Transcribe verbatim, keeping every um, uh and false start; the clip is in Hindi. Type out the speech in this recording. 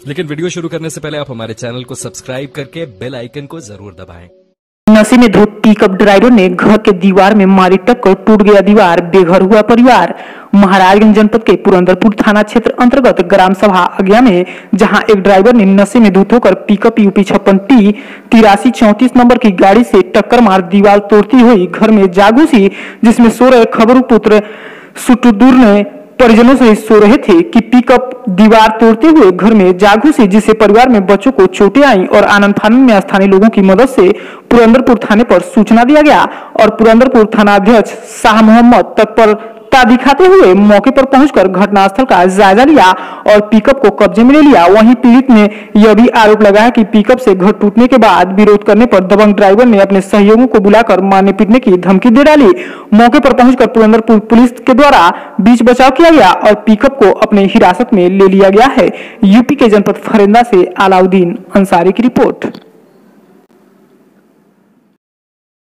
लेकिन वीडियो शुरू करने से पहले आप हमारे चैनल को सब्सक्राइब करके बेल आइकन को जरूर दबाएं। नशे में धुत पिकअप ड्राइवर ने घर के दीवार में मारी टक्कर, टूट गया दीवार, बेघर हुआ परिवार। महाराजगंज जनपद के पुरंदरपुर थाना क्षेत्र अंतर्गत ग्राम सभा अज्ञा में जहां एक ड्राइवर ने नशे में धुत होकर पिकअप यूपी छप्पन टी तिरासी चौंतीस नंबर की गाड़ी से टक्कर मार दीवार तोड़ती हुई घर में जा घुसी, जिसमें सो रहे खबरू पुत्र सुटुदूर ने परिजनों से सो रहे थे कि पिकअप दीवार तोड़ते हुए घर में जा घुसी, जिससे परिवार में बच्चों को चोटें आई और आनंद फानन में स्थानीय लोगों की मदद से पुरंदरपुर थाने पर सूचना दिया गया और पुरंदरपुर थाना अध्यक्ष शाह मोहम्मद तत्परता दिखाते हुए मौके पर पहुंचकर घटनास्थल का जायजा लिया और पिकअप को कब्जे में ले लिया। वहीं पीड़ित ने यह भी आरोप लगाया कि पिकअप से घर टूटने के बाद विरोध करने पर दबंग ड्राइवर ने अपने सहयोगियों को बुलाकर मारने पीटने की धमकी दे डाली। मौके पर पहुंचकर पुरंदरपुर पुलिस के द्वारा बीच बचाव किया गया और पिकअप को अपने हिरासत में ले लिया गया है। यूपी के जनपद फरेंदा से अलाउद्दीन अंसारी की रिपोर्ट।